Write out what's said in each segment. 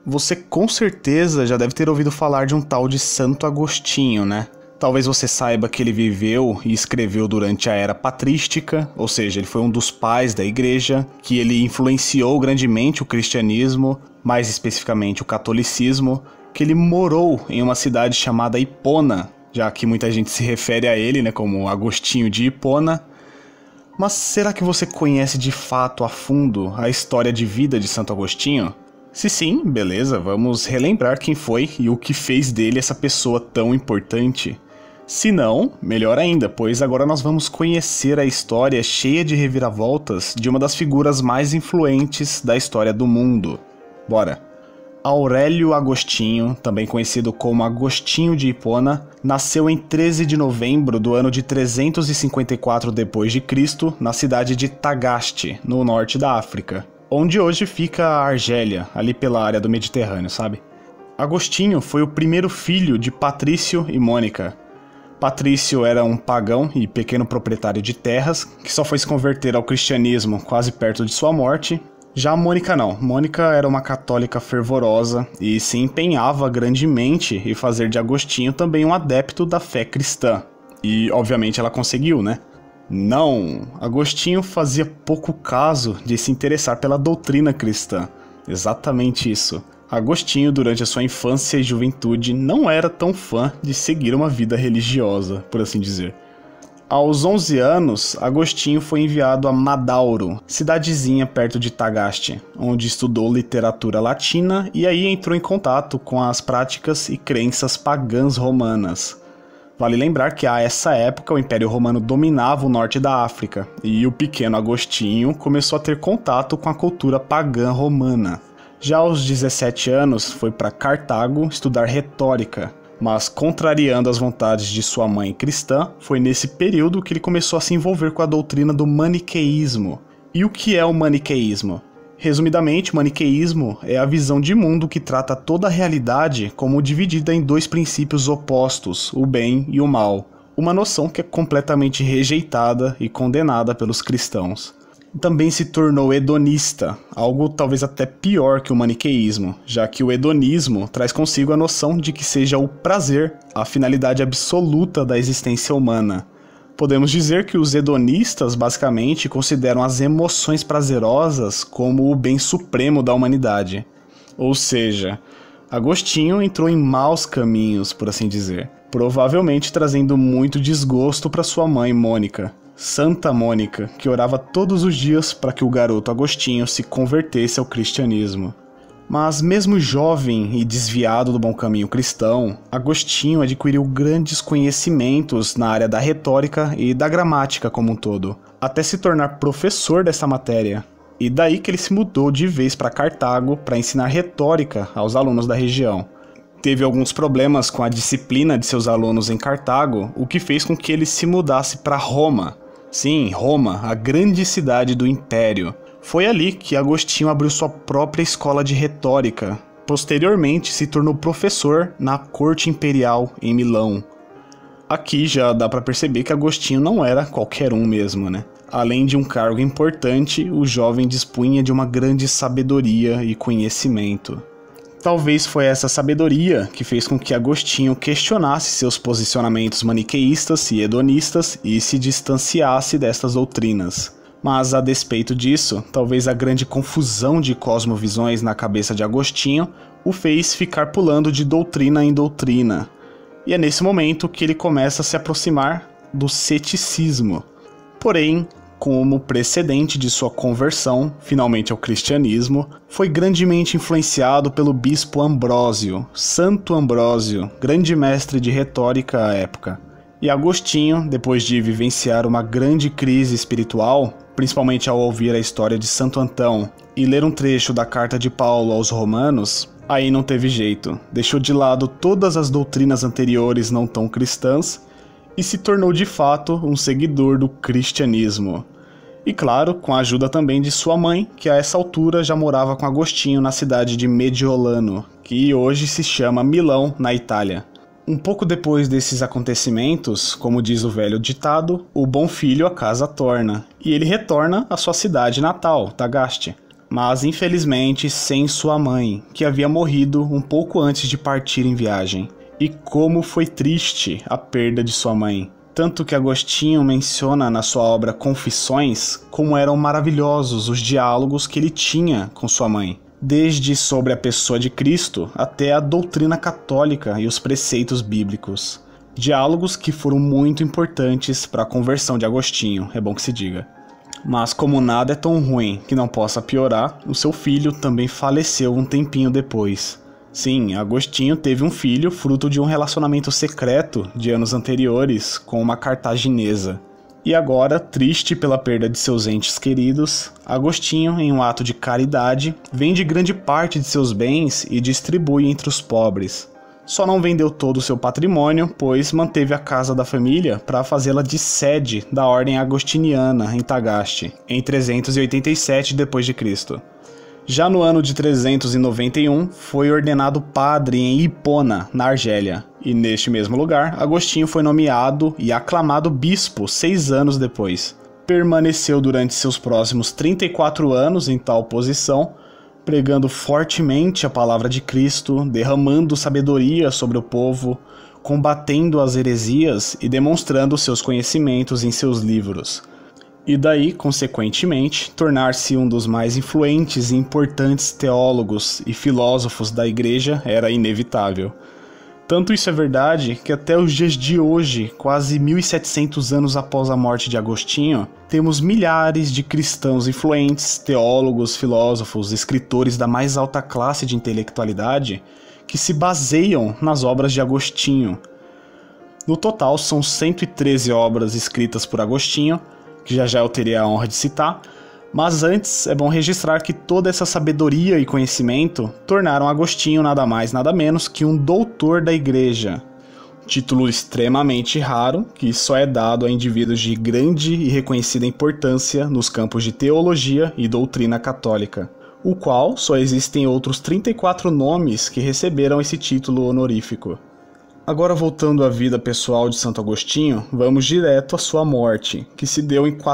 Você com certeza já deve ter ouvido falar de um tal de Santo Agostinho, né? Talvez você saiba que ele viveu e escreveu durante a era patrística, ou seja, ele foi um dos pais da igreja, que ele influenciou grandemente o cristianismo, mais especificamente o catolicismo, que ele morou em uma cidade chamada Hipona, já que muita gente se refere a ele, né, como Agostinho de Hipona. Mas será que você conhece de fato a fundo a história de vida de Santo Agostinho? Se sim, beleza, vamos relembrar quem foi e o que fez dele essa pessoa tão importante. Se não, melhor ainda, pois agora nós vamos conhecer a história cheia de reviravoltas de uma das figuras mais influentes da história do mundo. Bora! Aurélio Agostinho, também conhecido como Agostinho de Hipona, nasceu em 13 de novembro do ano de 354 d.C., na cidade de Tagaste, no norte da África, onde hoje fica a Argélia, ali pela área do Mediterrâneo, sabe? Agostinho foi o primeiro filho de Patrício e Mônica. Patrício era um pagão e pequeno proprietário de terras, que só foi se converter ao cristianismo quase perto de sua morte. Já Mônica não. Mônica era uma católica fervorosa e se empenhava grandemente em fazer de Agostinho também um adepto da fé cristã. E, obviamente, ela conseguiu, né? Não, Agostinho fazia pouco caso de se interessar pela doutrina cristã. Exatamente isso. Agostinho, durante a sua infância e juventude, não era tão fã de seguir uma vida religiosa, por assim dizer. Aos 11 anos, Agostinho foi enviado a Madauro, cidadezinha perto de Tagaste, onde estudou literatura latina e aí entrou em contato com as práticas e crenças pagãs romanas. Vale lembrar que a essa época o Império Romano dominava o norte da África e o pequeno Agostinho começou a ter contato com a cultura pagã romana. Já aos 17 anos foi para Cartago estudar retórica, mas contrariando as vontades de sua mãe cristã, foi nesse período que ele começou a se envolver com a doutrina do maniqueísmo. E o que é o maniqueísmo? Resumidamente, o maniqueísmo é a visão de mundo que trata toda a realidade como dividida em dois princípios opostos, o bem e o mal, uma noção que é completamente rejeitada e condenada pelos cristãos. Também se tornou hedonista, algo talvez até pior que o maniqueísmo, já que o hedonismo traz consigo a noção de que seja o prazer a finalidade absoluta da existência humana. Podemos dizer que os hedonistas basicamente consideram as emoções prazerosas como o bem supremo da humanidade. Ou seja, Agostinho entrou em maus caminhos, por assim dizer, provavelmente trazendo muito desgosto para sua mãe Mônica. Santa Mônica, que orava todos os dias para que o garoto Agostinho se convertesse ao cristianismo. Mas mesmo jovem e desviado do bom caminho cristão, Agostinho adquiriu grandes conhecimentos na área da retórica e da gramática como um todo, até se tornar professor dessa matéria. E daí que ele se mudou de vez para Cartago para ensinar retórica aos alunos da região. Teve alguns problemas com a disciplina de seus alunos em Cartago, o que fez com que ele se mudasse para Roma. Sim, Roma, a grande cidade do Império. Foi ali que Agostinho abriu sua própria escola de retórica. Posteriormente, se tornou professor na corte imperial em Milão. Aqui já dá para perceber que Agostinho não era qualquer um mesmo, né? Além de um cargo importante, o jovem dispunha de uma grande sabedoria e conhecimento. Talvez foi essa sabedoria que fez com que Agostinho questionasse seus posicionamentos maniqueístas e hedonistas e se distanciasse destas doutrinas. Mas, a despeito disso, talvez a grande confusão de cosmovisões na cabeça de Agostinho o fez ficar pulando de doutrina em doutrina. E é nesse momento que ele começa a se aproximar do ceticismo. Porém, como precedente de sua conversão, finalmente ao cristianismo, foi grandemente influenciado pelo bispo Ambrósio, Santo Ambrósio, grande mestre de retórica à época. E Agostinho, depois de vivenciar uma grande crise espiritual, principalmente ao ouvir a história de Santo Antão e ler um trecho da carta de Paulo aos Romanos, aí não teve jeito, deixou de lado todas as doutrinas anteriores não tão cristãs e se tornou de fato um seguidor do cristianismo. E claro, com a ajuda também de sua mãe, que a essa altura já morava com Agostinho na cidade de Mediolano, que hoje se chama Milão, na Itália. Um pouco depois desses acontecimentos, como diz o velho ditado, o bom filho a casa torna, e ele retorna à sua cidade natal, Tagaste. mas infelizmente sem sua mãe, que havia morrido um pouco antes de partir em viagem. E como foi triste a perda de sua mãe. Tanto que Agostinho menciona na sua obra Confissões como eram maravilhosos os diálogos que ele tinha com sua mãe, desde sobre a pessoa de Cristo até a doutrina católica e os preceitos bíblicos. Diálogos que foram muito importantes para a conversão de Agostinho, é bom que se diga. Mas como nada é tão ruim que não possa piorar, o seu filho também faleceu um tempinho depois. Sim, Agostinho teve um filho fruto de um relacionamento secreto de anos anteriores com uma cartaginesa. E agora, triste pela perda de seus entes queridos, Agostinho, em um ato de caridade, vende grande parte de seus bens e distribui entre os pobres. Só não vendeu todo o seu patrimônio, pois manteve a casa da família para fazê-la de sede da ordem agostiniana em Tagaste, em 387 d.C. Já no ano de 391, foi ordenado padre em Hipona, na Argélia, e neste mesmo lugar, Agostinho foi nomeado e aclamado bispo 6 anos depois. Permaneceu durante seus próximos 34 anos em tal posição, pregando fortemente a palavra de Cristo, derramando sabedoria sobre o povo, combatendo as heresias e demonstrando seus conhecimentos em seus livros. E daí, consequentemente, tornar-se um dos mais influentes e importantes teólogos e filósofos da Igreja era inevitável. Tanto isso é verdade que até os dias de hoje, quase 1700 anos após a morte de Agostinho, temos milhares de cristãos influentes, teólogos, filósofos, escritores da mais alta classe de intelectualidade que se baseiam nas obras de Agostinho. No total, são 113 obras escritas por Agostinho, que já eu teria a honra de citar, mas antes é bom registrar que toda essa sabedoria e conhecimento tornaram Agostinho nada mais nada menos que um doutor da Igreja, título extremamente raro que só é dado a indivíduos de grande e reconhecida importância nos campos de teologia e doutrina católica, o qual só existem outros 34 nomes que receberam esse título honorífico. Agora, voltando à vida pessoal de Santo Agostinho, vamos direto à sua morte, que se deu em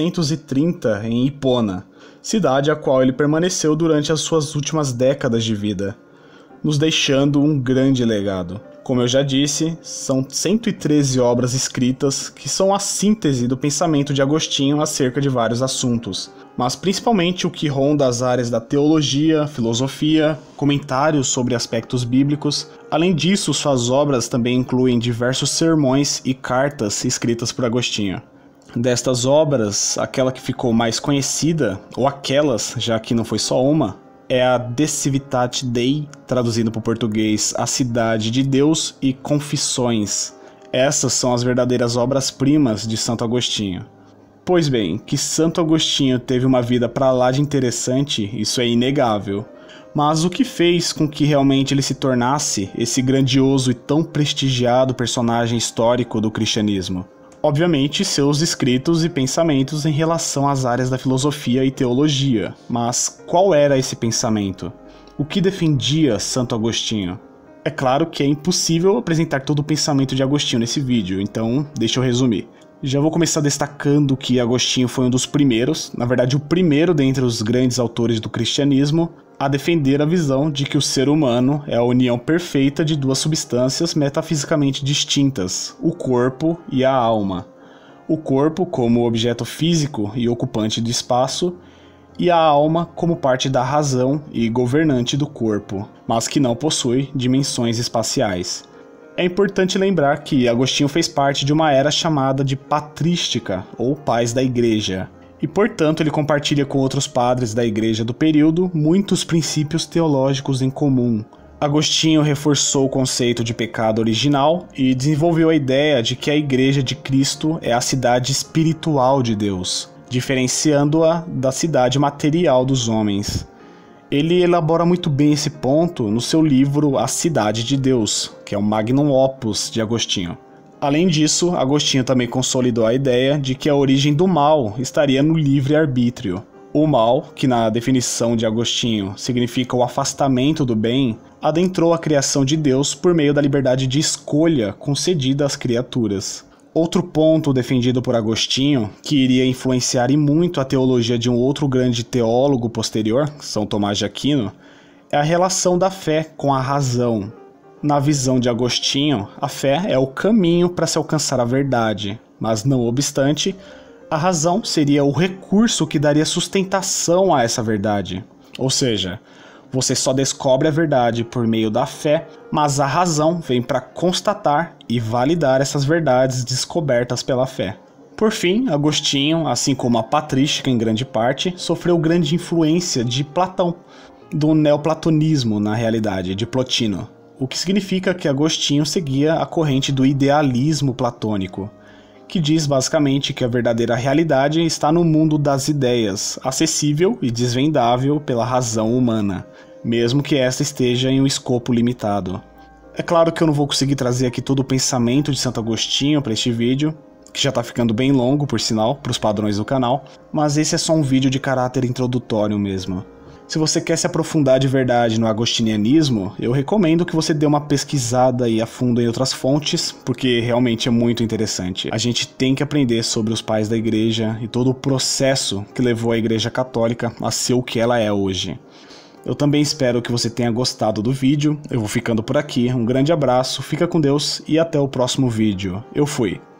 430 em Hipona, cidade a qual ele permaneceu durante as suas últimas décadas de vida, nos deixando um grande legado. Como eu já disse, são 113 obras escritas que são a síntese do pensamento de Agostinho acerca de vários assuntos, mas principalmente o que ronda as áreas da teologia, filosofia, comentários sobre aspectos bíblicos. Além disso, suas obras também incluem diversos sermões e cartas escritas por Agostinho. Destas obras, aquela que ficou mais conhecida, ou aquelas, já que não foi só uma, é a De Civitate Dei, traduzindo para o português A Cidade de Deus, e Confissões. Essas são as verdadeiras obras-primas de Santo Agostinho. Pois bem, que Santo Agostinho teve uma vida para lá de interessante, isso é inegável. Mas o que fez com que realmente ele se tornasse esse grandioso e tão prestigiado personagem histórico do cristianismo? Obviamente, seus escritos e pensamentos em relação às áreas da filosofia e teologia. Mas qual era esse pensamento? O que defendia Santo Agostinho? É claro que é impossível apresentar todo o pensamento de Agostinho nesse vídeo, então deixa eu resumir. Já vou começar destacando que Agostinho foi um dos primeiros, na verdade o primeiro dentre os grandes autores do cristianismo, a defender a visão de que o ser humano é a união perfeita de duas substâncias metafisicamente distintas, o corpo e a alma. O corpo como objeto físico e ocupante de espaço, e a alma como parte da razão e governante do corpo, mas que não possui dimensões espaciais. É importante lembrar que Agostinho fez parte de uma era chamada de patrística, ou pais da Igreja, e portanto ele compartilha com outros padres da Igreja do período muitos princípios teológicos em comum. Agostinho reforçou o conceito de pecado original e desenvolveu a ideia de que a Igreja de Cristo é a cidade espiritual de Deus, diferenciando-a da cidade material dos homens. Ele elabora muito bem esse ponto no seu livro A Cidade de Deus, que é o magnum opus de Agostinho. Além disso, Agostinho também consolidou a ideia de que a origem do mal estaria no livre-arbítrio. O mal, que na definição de Agostinho significa o afastamento do bem, adentrou a criação de Deus por meio da liberdade de escolha concedida às criaturas. Outro ponto defendido por Agostinho, que iria influenciar e muito a teologia de um outro grande teólogo posterior, São Tomás de Aquino, é a relação da fé com a razão. Na visão de Agostinho, a fé é o caminho para se alcançar a verdade, mas não obstante, a razão seria o recurso que daria sustentação a essa verdade. Ou seja, você só descobre a verdade por meio da fé, mas a razão vem para constatar e validar essas verdades descobertas pela fé. Por fim, Agostinho, assim como a patrística em grande parte, sofreu grande influência de Platão, do neoplatonismo na realidade, de Plotino, o que significa que Agostinho seguia a corrente do idealismo platônico, que diz basicamente que a verdadeira realidade está no mundo das ideias, acessível e desvendável pela razão humana, mesmo que esta esteja em um escopo limitado. É claro que eu não vou conseguir trazer aqui todo o pensamento de Santo Agostinho para este vídeo, que já está ficando bem longo, por sinal, para os padrões do canal, mas esse é só um vídeo de caráter introdutório mesmo. Se você quer se aprofundar de verdade no agostinianismo, eu recomendo que você dê uma pesquisada aí a fundo em outras fontes, porque realmente é muito interessante. A gente tem que aprender sobre os pais da igreja e todo o processo que levou a Igreja Católica a ser o que ela é hoje. Eu também espero que você tenha gostado do vídeo, eu vou ficando por aqui, um grande abraço, fica com Deus e até o próximo vídeo. Eu fui!